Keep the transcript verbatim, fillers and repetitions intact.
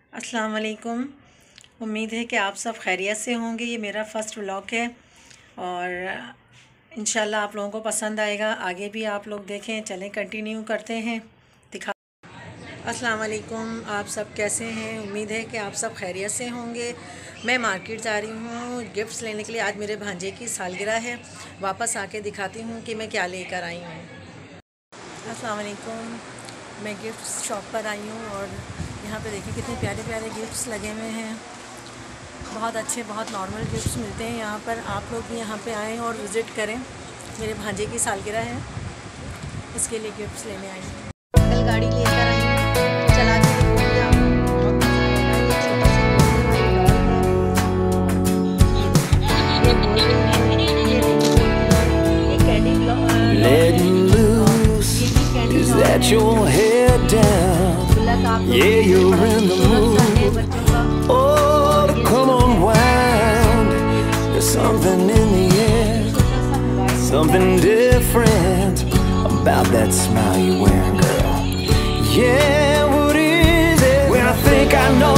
अस्सलाम वालेकुम। उम्मीद है कि आप सब खैरियत से होंगे। ये मेरा फ़र्स्ट व्लॉग है और इंशाल्लाह आप लोगों को पसंद आएगा। आगे भी आप लोग देखें, चलें कंटिन्यू करते हैं। दिखा अस्सलाम वालेकुम, आप सब कैसे हैं? उम्मीद है कि आप सब खैरियत से होंगे। मैं मार्केट जा रही हूँ गिफ्ट्स लेने के लिए। आज मेरे भांजे की सालगिरह है। वापस आके दिखाती हूँ कि मैं क्या लेकर आई हूँ। अस्सलाम वालेकुम, मैं गिफ्ट्स शॉप पर आई हूँ और यहाँ पे देखिए कितने प्यारे प्यारे गिफ्ट्स लगे हुए हैं। बहुत अच्छे, बहुत नॉर्मल गिफ्ट्स मिलते हैं यहाँ पर। आप लोग भी यहाँ पे आएँ और विज़िट करें। मेरे भांजे की सालगिरह है, इसके लिए गिफ्ट्स लेने आई हूँ। कल गाड़ी लेकर आई हूँ, चला के दिखाऊंगी आपको। बहुत मज़ा आएगा। ये छोटा सा ये बोल रही है, ये रिंग बोल रही है, ये candy Is that your head down? Yeah, you're in the mood. Oh, come on, wild. There's something in the air, something different about that smile you're wearing, girl. Yeah, what is it? When I think I know